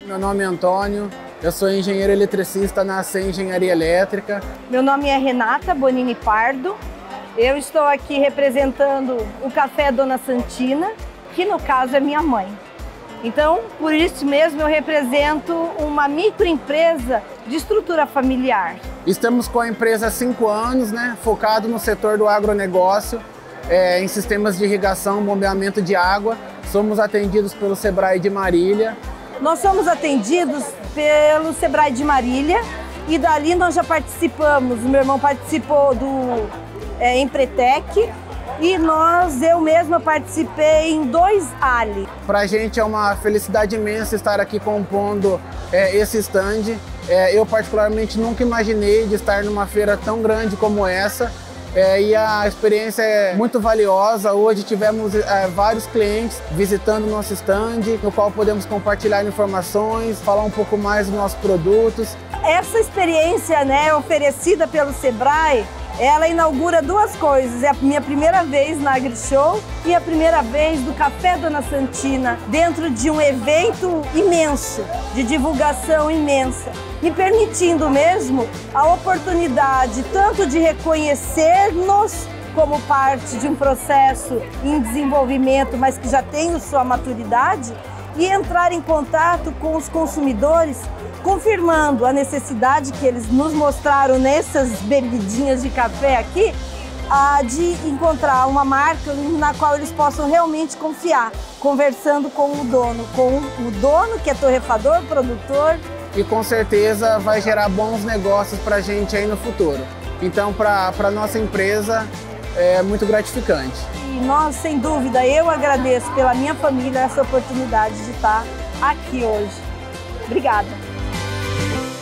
Meu nome é Antônio, eu sou engenheiro eletricista na AC Engenharia Elétrica. Meu nome é Renata Bonini Pardo, eu estou aqui representando o Café Dona Santina, que no caso é minha mãe. Então, por isso mesmo, eu represento uma microempresa de estrutura familiar. Estamos com a empresa há 5 anos, focado no setor do agronegócio, em sistemas de irrigação, bombeamento de água. Somos atendidos pelo Sebrae de Marília. Nós somos atendidos pelo Sebrae de Marília e dali nós já participamos, o meu irmão participou do Empretec e eu mesma participei em 2 Ali. Para a gente é uma felicidade imensa estar aqui compondo esse stand. Eu particularmente nunca imaginei de estar numa feira tão grande como essa. E a experiência é muito valiosa. Hoje tivemos vários clientes visitando o nosso stand, no qual podemos compartilhar informações, falar um pouco mais dos nossos produtos. Essa experiência oferecida pelo Sebrae, ela inaugura 2 coisas. É a minha primeira vez na AgriShow e a primeira vez do Café Dona Santina, dentro de um evento imenso, de divulgação imensa, me permitindo mesmo a oportunidade tanto de reconhecer-nos como parte de um processo em desenvolvimento, mas que já tem sua maturidade, e entrar em contato com os consumidores, confirmando a necessidade que eles nos mostraram nessas bebidinhas de café aqui, de encontrar uma marca na qual eles possam realmente confiar, conversando com o dono que é torrefador, produtor. E com certeza vai gerar bons negócios para a gente aí no futuro. Então, para a nossa empresa, é muito gratificante. E nós, sem dúvida, eu agradeço pela minha família essa oportunidade de estar aqui hoje. Obrigada.